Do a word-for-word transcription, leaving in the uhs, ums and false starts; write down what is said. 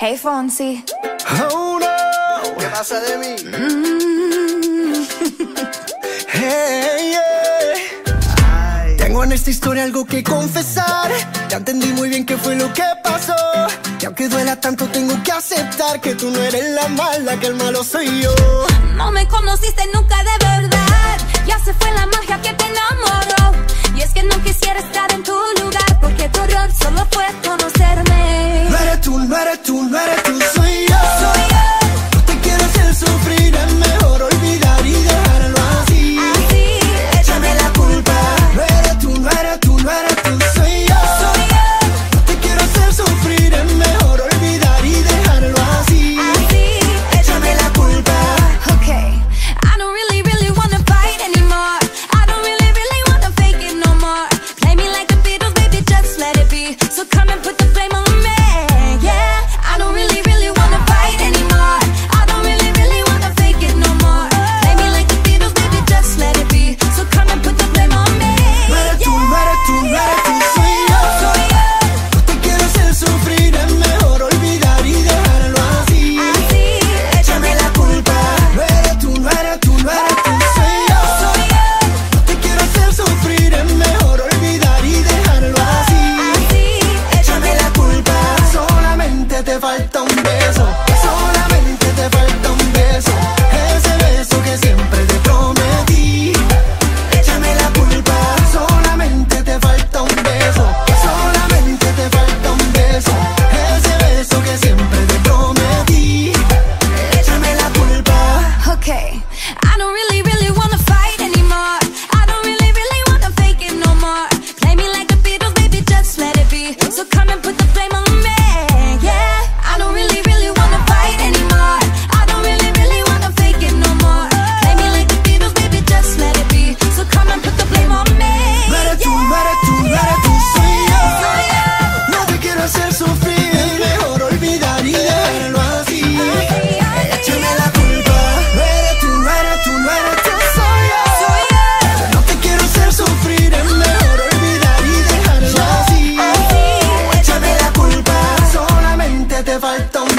Hey Fonsi. Oh no, ¿Qué pasa de mí? Mm. hey, yeah. Ay. Tengo en esta historia algo que confesar. Ya entendí muy bien qué fue lo que pasó. Y aunque duela tanto tengo que aceptar que tú no eres la mala, que el malo soy yo. No me conociste nunca de verdad. Ya se fue la magia que te enamoró. Y es que no quisiera estar en tu lugar, porque tu error solo fue conocerme. No eres tú, no eres tú, no eres tú, soy yo. Soy yo. No te quiero hacer sufrir, es mejor olvidar y dejarlo así. Así, Échame la culpa. No eres tú, no eres tú, no eres tú, soy yo. soy yo. No te quiero hacer sufrir, es mejor olvidar y dejarlo así. Así, Échame la culpa. okay. I don't really, really wanna fight anymore. I don't really, really wanna fake it no more. Play me like the Beatles, baby, just let it be. So come and put the blame on me, yeah. I don't really, really wanna fight anymore. I don't really, really wanna fake it no more. Play me like the Beatles, baby, just let it be. So come and put the blame on me, No eres tú, no eres tú, no eres tú, soy yo. soy yo. No te quiero hacer sufrir, es mejor olvidar y dejarlo así. Así, Échame la culpa. No eres tú, no eres tú, no eres tú, soy yo. soy yo. No te quiero hacer sufrir, es mejor olvidar y dejarlo así. Así, Échame la culpa. Solamente te falta un beso. Solamente te falta un beso. Ese beso que siempre te prometí. Échame la culpa. Solamente te falta un beso. Solamente te falta un beso. Ese beso que siempre te prometí. Échame la culpa. okay. I don't really, really wanna fight anymore. I don't really, really wanna fake it no more. Play me like the Beatles, baby, just let it be. So come and put the blame on me, yeah. I don't really, really wanna fight anymore. I don't really, really wanna fake it no more. Play me like the Beatles, baby, just let it be. So come and put the blame on me, No eres tú, no eres tú, no eres tú, soy yo. No te quiero hacer sufrir, es mejor olvidar y dejarlo así. Échame la culpa. No eres tú, no eres tú, no eres tú, soy yo. Soy yo. No te quiero hacer sufrir, es mejor olvidar y dejarlo así. Échame la culpa. Solamente te falta un